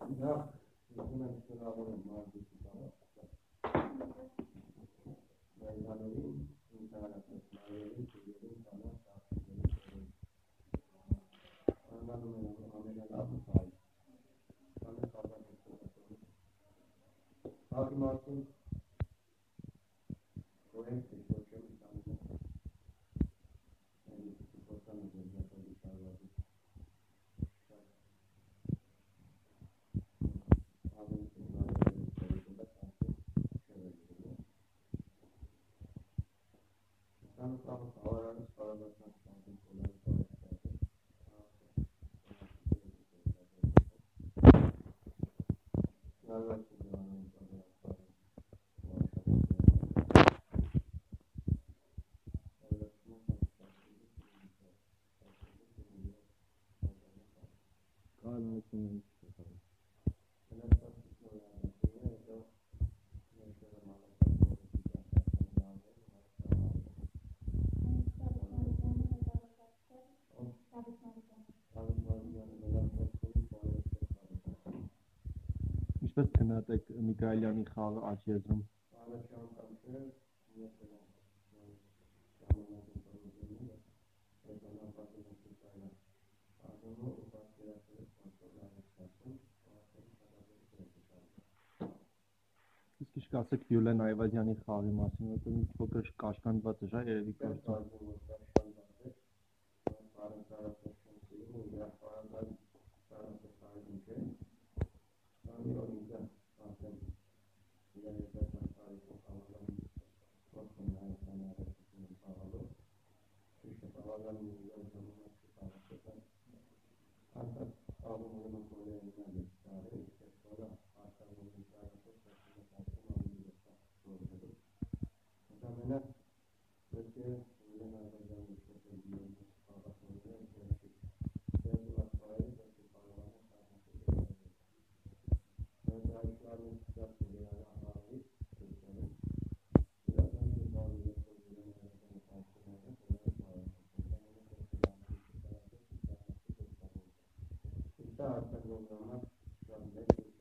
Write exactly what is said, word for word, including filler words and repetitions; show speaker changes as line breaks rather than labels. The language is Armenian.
Ja, ich bin ein bisschen aber mal die Sache. Weil da nur in da das mal in die in da noch da. Und dann nur noch am Ende abfallen. Dann ist aber das so. Auch mal so korrekt, ich wollte schon sagen. Ich wollte dann mit der Polizei
Ինչպես գնահատեք Միքայելյանի խաղը Աչիեզում։ Իսկ ինչ կասեք Գյուլեն Այվազյանի խաղի մասին, որտեղ մի փոքր կաշկանդված էր, հա, երևի գործում։
Está hasta el programa,